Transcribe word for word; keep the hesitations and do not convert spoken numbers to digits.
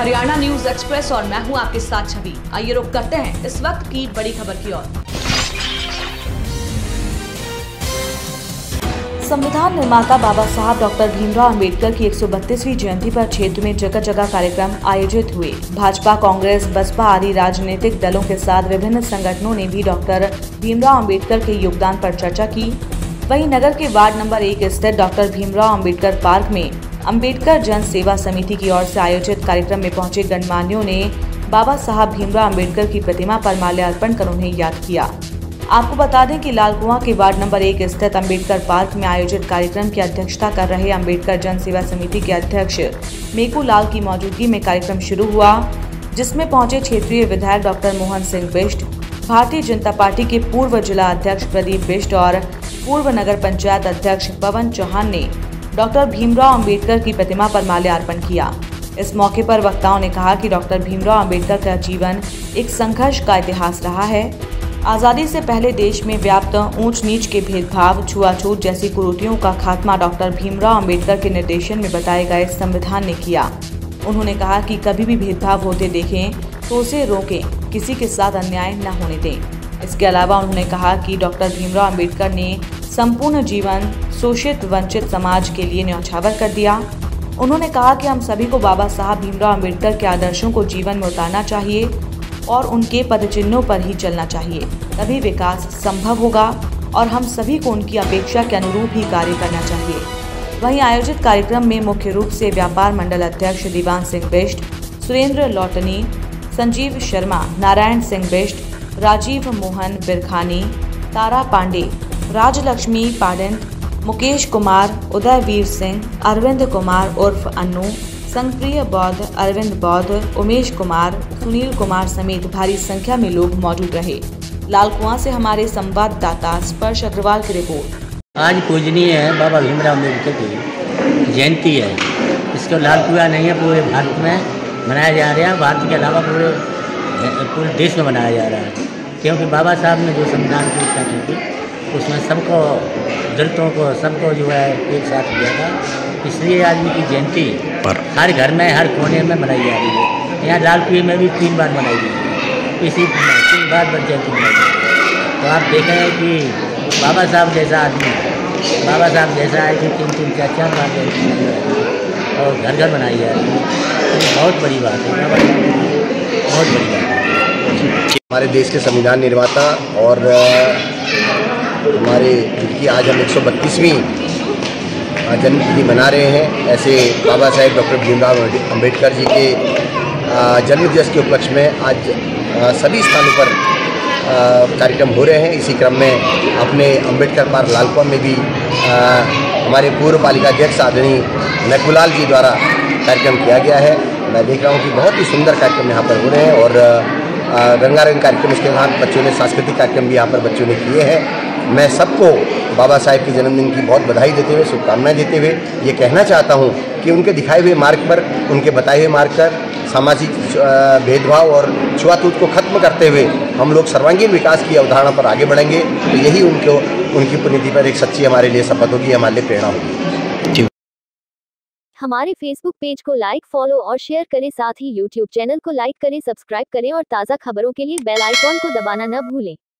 Haryana news express और मैं हूं आपके साथ छवि। आइए रुक करते हैं इस वक्त की बड़ी खबर की ओर। संविधान निर्माता बाबा साहब डॉक्टर भीमराव अंबेडकर की एक सौ बत्तीसवीं जयंती पर क्षेत्र में जगह जगह कार्यक्रम आयोजित हुए। भाजपा, कांग्रेस, बसपा आदि राजनीतिक दलों के साथ विभिन्न संगठनों ने भी डॉक्टर भीमराव अंबेडकर के योगदान पर चर्चा की। वहीं नगर के वार्ड नंबर एक स्थित डॉक्टर भीमराव अंबेडकर पार्क में अंबेडकर जन सेवा समिति की ओर से आयोजित कार्यक्रम में पहुंचे गणमान्यों ने बाबा साहब भीमराव अंबेडकर की प्रतिमा पर माल्यार्पण कर उन्हें याद किया। आपको बता दें कि लालकुआं के वार्ड नंबर एक स्थित अंबेडकर पार्क में आयोजित कार्यक्रम की अध्यक्षता कर रहे अंबेडकर जन सेवा समिति के अध्यक्ष मेकू लाल की मौजूदगी में कार्यक्रम शुरू हुआ, जिसमें पहुंचे क्षेत्रीय विधायक डॉक्टर मोहन सिंह बिष्ट, भारतीय जनता पार्टी के पूर्व जिला अध्यक्ष प्रदीप बिष्ट और पूर्व नगर पंचायत अध्यक्ष पवन चौहान ने डॉक्टर भीमराव अंबेडकर की प्रतिमा पर माल्यार्पण किया। इस मौके पर वक्ताओं ने कहा कि डॉक्टर भीमराव अंबेडकर का जीवन एक संघर्ष का इतिहास रहा है। आज़ादी से पहले देश में व्याप्त ऊंच नीच के भेदभाव, छुआछूत जैसी कुरीतियों का खात्मा डॉक्टर भीमराव अंबेडकर के निर्देशन में बताए गए संविधान ने किया। उन्होंने कहा कि कभी भी भेदभाव होते देखें तो उसे रोकें, किसी के साथ अन्याय न होने दें। इसके अलावा उन्होंने कहा कि डॉक्टर भीमराव अंबेडकर ने संपूर्ण जीवन शोषित वंचित समाज के लिए न्यौछावर कर दिया। उन्होंने कहा कि हम सभी को बाबा साहब भीमराव अंबेडकर के आदर्शों को जीवन में उतारना चाहिए और उनके पदचिन्हों पर ही चलना चाहिए, तभी विकास संभव होगा और हम सभी को उनकी अपेक्षा के अनुरूप ही कार्य करना चाहिए। वहीं आयोजित कार्यक्रम में मुख्य रूप से व्यापार मंडल अध्यक्ष दीवान सिंह बिष्ट, सुरेंद्र लौटनी, संजीव शर्मा, नारायण सिंह बिष्ट, राजीव मोहन बिरखानी, तारा पांडे, राजलक्ष्मी पाडेंट, मुकेश कुमार, उदयवीर सिंह, अरविंद कुमार उर्फ अन्नू, संगप्रिय बौद्ध, अरविंद बौद्ध, उमेश कुमार, सुनील कुमार समेत भारी संख्या में लोग मौजूद रहे। लालकुआं से हमारे संवाददाता स्पर्श अग्रवाल की रिपोर्ट। आज पूजनीय है बाबा भीमराव अम्बेडकर की जयंती है। इसको लालकुआं नहीं है, पूरे भारत में मनाया जा रहा है। भारत के अलावा पूरे पूरे देश में मनाया जा रहा है, क्योंकि बाबा साहब ने जो संविधान की रचना की थी उसमें सबको, दलितों को, सबको जो है एक साथ किया था। इसलिए आज उनकी जयंती हर घर में, हर कोने में मनाई जा रही है। यहाँ लालकुएं में भी तीन बार मनाई गई है, इसी तीन बार जयंती मनाई गई है। तो आप देखें कि बाबा साहब जैसा आदमी, बाबा साहब जैसा है कि तीन तीन चार चार बार जयंती और घर घर मनाई जा रही है। तो बहुत बड़ी बात है, बहुत बड़ी बात है। हमारे देश के संविधान निर्माता और हमारे जिनकी आज हम एक सौ बत्तीसवीं जन्मतिथि मना रहे हैं, ऐसे बाबा साहेब डॉक्टर भीमराव अंबेडकर जी के जन्म दिवस के उपलक्ष्य में आज सभी स्थानों पर कार्यक्रम हो रहे हैं। इसी क्रम में अपने अंबेडकर पार्क लालकुआं में भी हमारे पूर्व पालिका अध्यक्ष आदरणीय मेकू लाल जी द्वारा कार्यक्रम किया गया है। मैं देख रहा हूँ कि बहुत ही सुंदर कार्यक्रम यहाँ पर हो रहे हैं और रंगारंग कार्यक्रम, इसके साथ बच्चों ने सांस्कृतिक कार्यक्रम भी यहाँ पर बच्चों ने किए हैं। मैं सबको बाबा साहेब के जन्मदिन की बहुत बधाई देते हुए, शुभकामनाएं देते हुए ये कहना चाहता हूँ कि उनके दिखाए हुए मार्ग पर, उनके बताए हुए मार्ग पर सामाजिक भेदभाव और छुआछूत को खत्म करते हुए हम लोग सर्वांगीण विकास की अवधारणा पर आगे बढ़ेंगे। तो यही उनको, उनकी पुण्यतिथि पर एक सच्ची हमारे लिए शपथ होगी, हमारे लिए प्रेरणा होगी। हमारे फेसबुक पेज को लाइक, फॉलो और शेयर करें, साथ ही यूट्यूब चैनल को लाइक करें, सब्सक्राइब करें और ताज़ा खबरों के लिए बेल आइकॉन को दबाना न भूलें।